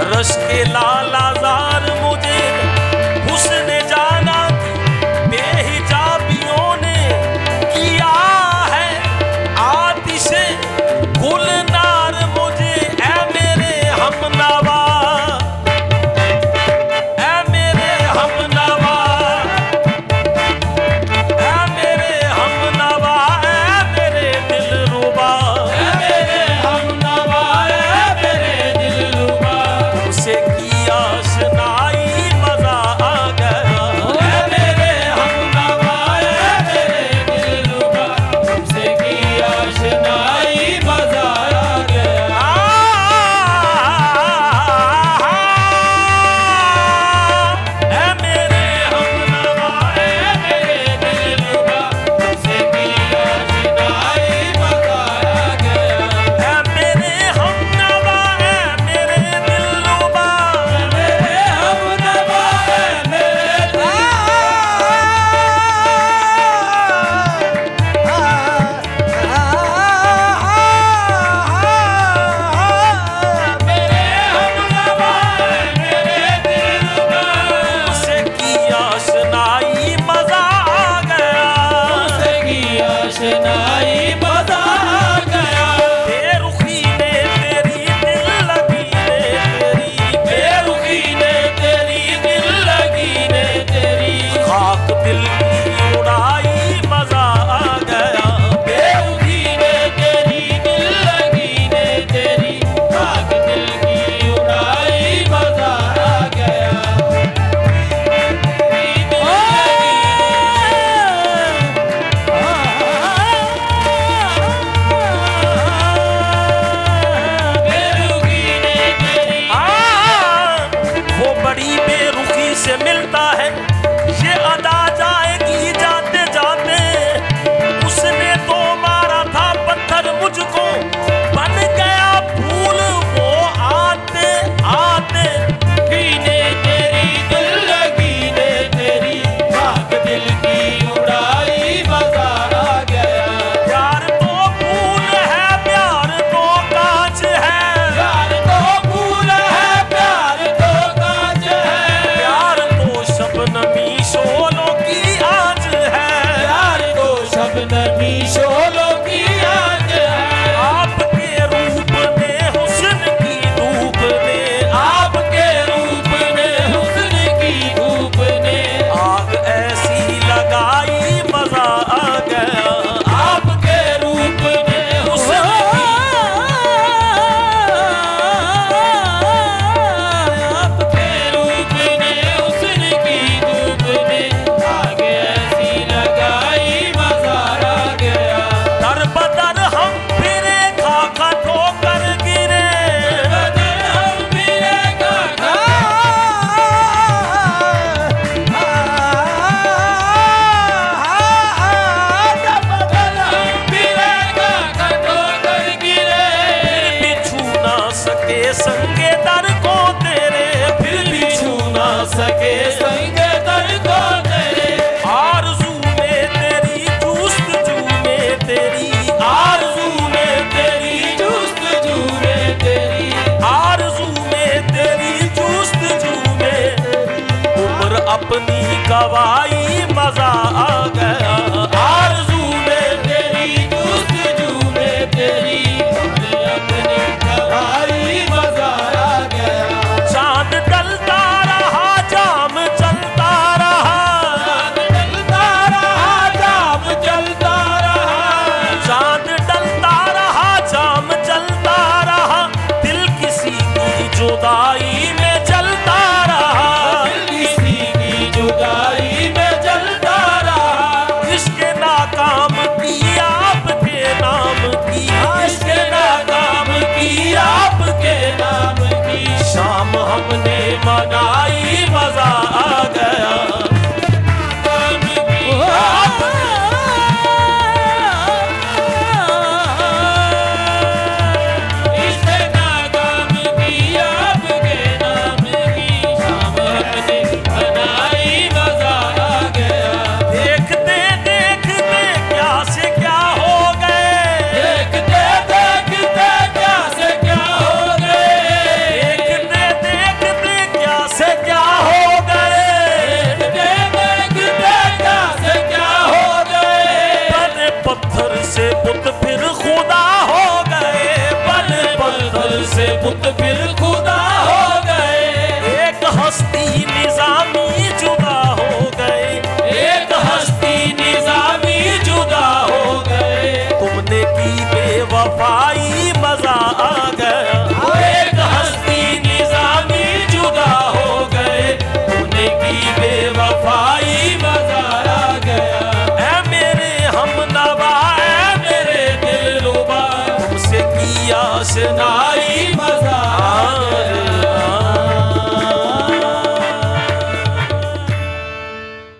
Rush के लालाजार मुझे हुस्न जाना बेहिजाबियों ने किया है आतिशे गुलनार मुझे। ऐ मेरे हमनवा, ऐ मेरे हमनवा, ऐ मेरे हमनवा, ऐ मेरे दिलरुबा, ऐ मेरे हमनवा, ऐ मेरे दिलरुबा, तुमसे की आशनाई मजा आ गया। ऐ मेरे हमनवा, ऐ मेरे दिलरुबा, तुमसे की आशनाई मजा आ गया। ऐ मेरे हमनवा, ऐ मेरे दिलरुबा, तुमसे की आशनाई मजा आ गया। ऐ मेरे हमनवा, ऐ मेरे दिलरुबा, ऐ मेरे हमनवा, ऐ मेरे तुमसे की आशनाई मजा आ गया। तुमसे की आशनाई मजा आ गया। बेरुखी ने तेरी दिल लगी ने तेरी, बेरुखी ने तेरी दिल लगी ने तेरी, खाक दिल की उड़ाई मजा आ गया। बेरुखी ने तेरी दिल लगी ने तेरी, खाक दिल की उड़ाई मजा आ गया। वो बड़ी बेरुखी से मिलता है, ये अदा जाएगी जाते जाते। उसने तो मारा था पत्थर मुझको, बन गया फूल वो आते आते। ने तेरी दिल लगी ने तेरी, खाक दिल की उड़ाई मजा आ गया। प्यार तो फूल है, प्यार तो कांच है, प्यार तो फूल है, प्यार तो कांच है, प्यार तो शबनमी शोलों की आँच है, प्यार तो शबनमी शोलों की आँच है। आपके रूप ने हुस्न की धूप ने, आपके रूप ने हुस्न की धूप ने, आग ऐसी लगाई मजा आ गया। आपके रूप ने हुस्न की, आपके रूप ने हुस्न की धूप ने, आग ऐसी लगाई मजा आ गया। दर बदर हम फिरे खाका ठोकर गिरे, बदर हम फिरे खाका, बदर हम फिरे खाका ठोकर गिरे। फिर भी छू ना सके संगे दर को तेरे, फिर भी छू ना सके संगे दर को तेरे। आरज़ू में तेरी जुस्तजू में तेरी, आरज़ू में तेरी जुस्तजू में तेरी, आरज़ू में तेरी जुस्तजू में तेरी, उम्र अपनी गवाई मजा आ गया। आरज़ू में तेरी जुस्तजू में तेरी, उम्र अपनी गवाई मजा आ गया। चांद डलता रहा, जाम चलता रहा, चांद डलता रहा, जाम चलता रहा, चांद डलता रहा, जाम चलता रहा, दिल किसी की जुदाई में जलता रहा, दिल किसी की जुदाई में रोशनाई